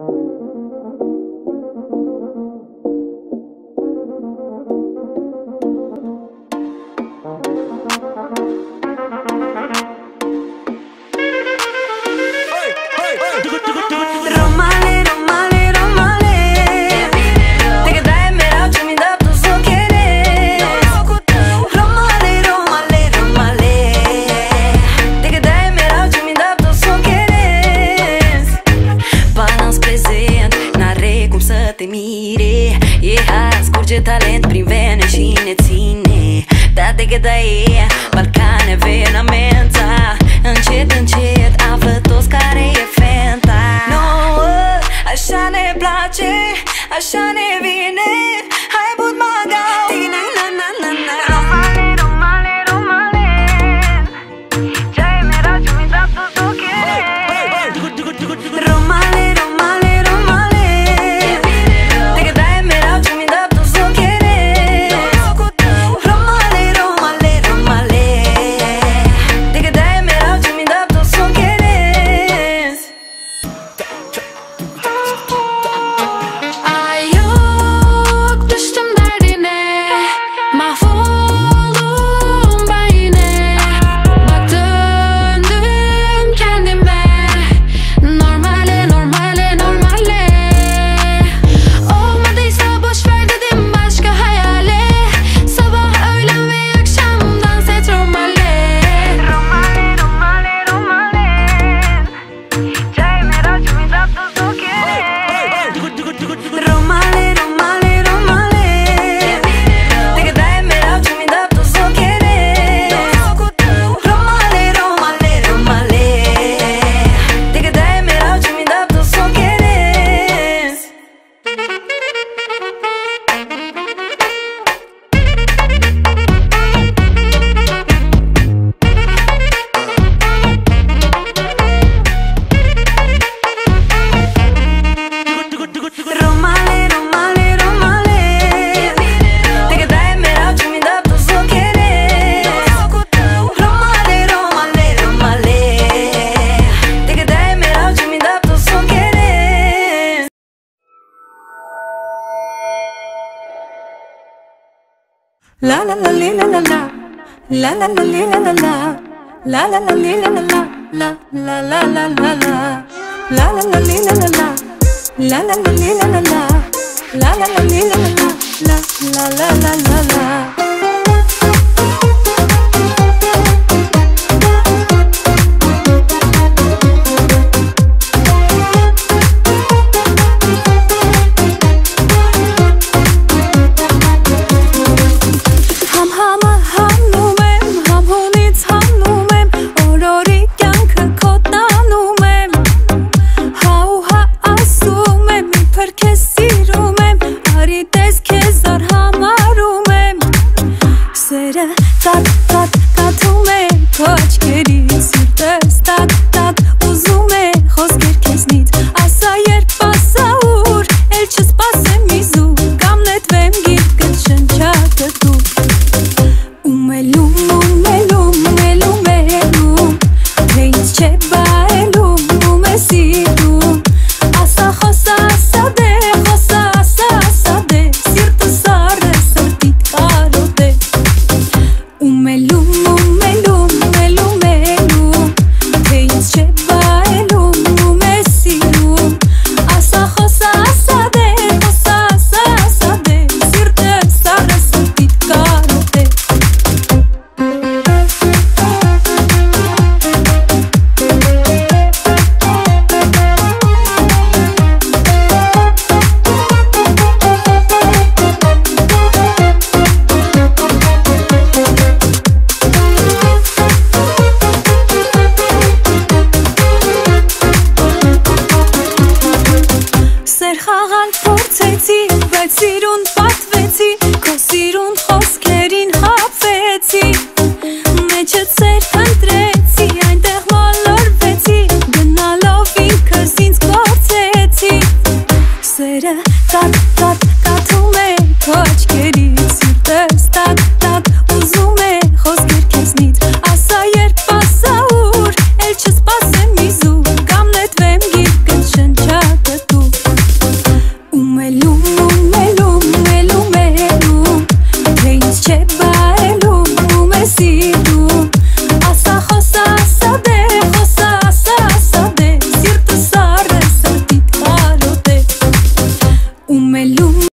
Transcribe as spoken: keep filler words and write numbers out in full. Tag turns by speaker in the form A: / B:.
A: Talent prin vene și ne ține. Da de gădaie, Balcane, venamenta. Încet, încet află toți care e fenta. Nouă, așa ne place, așa ne vine. Hai but magau, tina na na na na. Romale, romale, romale. Ce-ai mera ce-mi da tot ok. Romale, romale, romale. Te gădai merau ce-mi da.
B: La la la li la la la, la la la li la la la, la la la li la la la, la la la la la la, la la la li la la la, la la la li la la la, la la la li la la la, la la la la la. Got